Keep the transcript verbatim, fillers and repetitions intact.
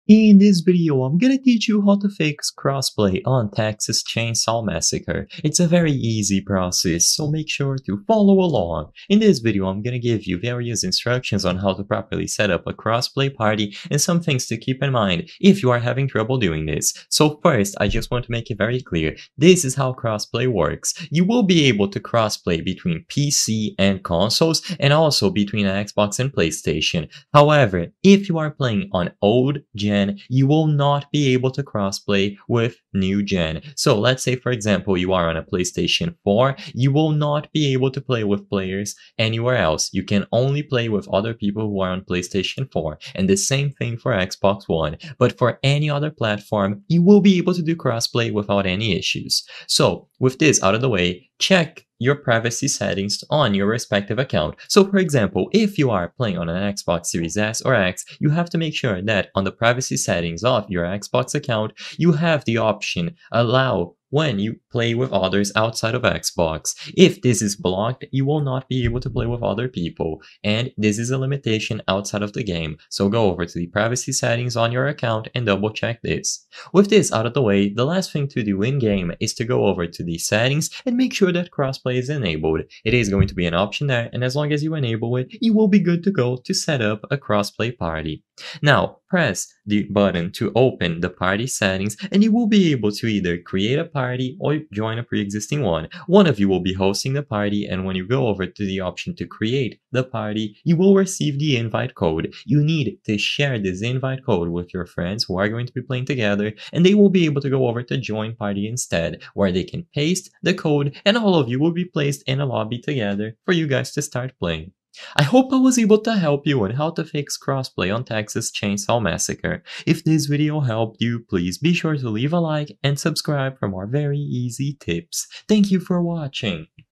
In this video, I'm gonna teach you how to fix crossplay on Texas Chainsaw Massacre. It's a very easy process, so make sure to follow along. In this video, I'm gonna give you various instructions on how to properly set up a crossplay party and some things to keep in mind if you are having trouble doing this. So first, I just want to make it very clear, this is how crossplay works. You will be able to crossplay between P C and consoles and also between Xbox and PlayStation. However, if you are playing on old gen, you will not be able to crossplay with new gen. So let's say, for example, you are on a PlayStation four, you will not be able to play with players anywhere else. You can only play with other people who are on PlayStation four, and the same thing for Xbox One. But for any other platform, you will be able to do crossplay without any issues. So with this out of the way, check your privacy settings on your respective account. So for example, if you are playing on an Xbox Series S or X, you have to make sure that on the privacy settings of your Xbox account, you have the option allow when you play with others outside of Xbox. If this is blocked, you will not be able to play with other people, and this is a limitation outside of the game. So go over to the privacy settings on your account and double check this. With this out of the way, the last thing to do in game is to go over to the settings and make sure that crossplay is enabled. It is going to be an option there, and as long as you enable it, you will be good to go to set up a crossplay party. Now, press the button to open the party settings and you will be able to either create a party or join a pre-existing one. One of you will be hosting the party, and when you go over to the option to create the party, you will receive the invite code. You need to share this invite code with your friends who are going to be playing together, and they will be able to go over to join party instead, where they can paste the code and all of you will be placed in a lobby together for you guys to start playing. I hope I was able to help you on how to fix crossplay on Texas Chainsaw Massacre. If this video helped you, please be sure to leave a like and subscribe for more very easy tips. Thank you for watching.